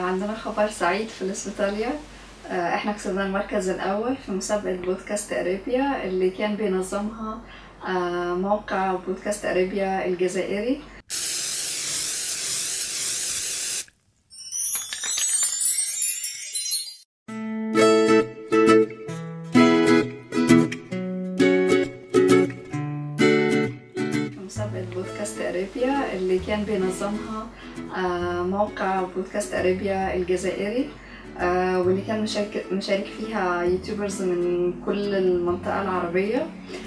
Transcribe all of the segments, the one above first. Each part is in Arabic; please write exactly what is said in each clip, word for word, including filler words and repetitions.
عندنا خبر سعيد في الإسبيطالية. احنا كسبنا المركز الأول في مسابقة بودكاست أريبيا اللي كان بينظمها موقع بودكاست أريبيا الجزائري. مسابقة بودكاست أريبيا اللي كان بينظمها موقع بودكاست أريبيا الجزائري، واللي كان مشارك, مشارك فيها يوتيوبرز من كل المنطقة العربية.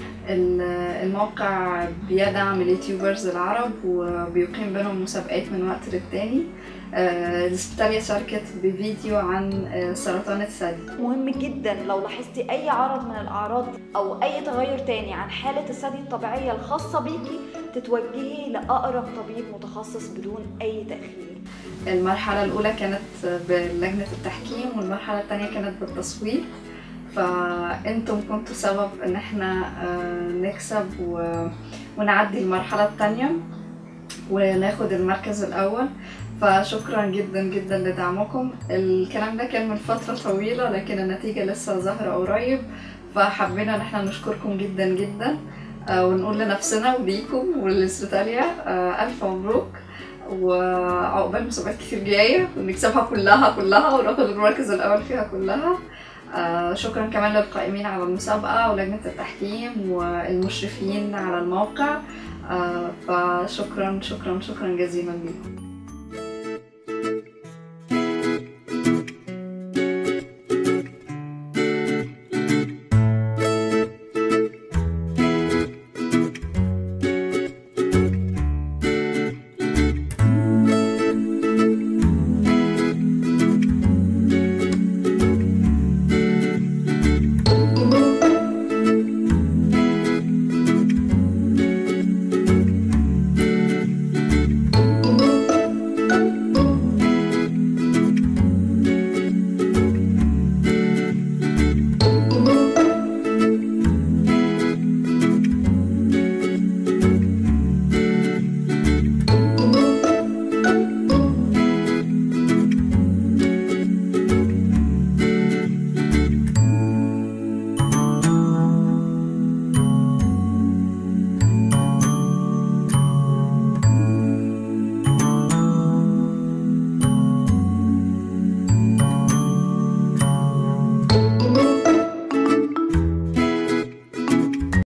الموقع بيدعم اليوتيوبرز العرب وبيقيم بينهم مسابقات من وقت للتاني. الإسبيطالية شاركت بفيديو عن سرطان الثدي. مهم جدا لو لاحظتي اي عرض من الاعراض او اي تغير تاني عن حالة الثدي الطبيعية الخاصة بيكي تتوجهي لاقرب طبيب متخصص بدون اي تأخير. المرحلة الأولى كانت بلجنة التحكيم والمرحلة الثانية كانت بالتصويت، فأنتم كنتوا سبب إن احنا نكسب ونعدي المرحلة الثانية وناخد المركز الأول. فشكرا جدا جدا لدعمكم. الكلام ده كان من فترة طويلة لكن النتيجة لسه ظاهرة قريب، فحبينا ان احنا نشكركم جدا جدا ونقول لنفسنا وليكم وللإسبيطالية ألف مبروك، وعقبال مسابقات كتير جاية ونكسبها كلها كلها وناخد المركز الأول فيها كلها. شكرا كمان للقائمين على المسابقة ولجنة التحكيم والمشرفين على الموقع. فشكرا شكرا شكرا جزيلا لكم.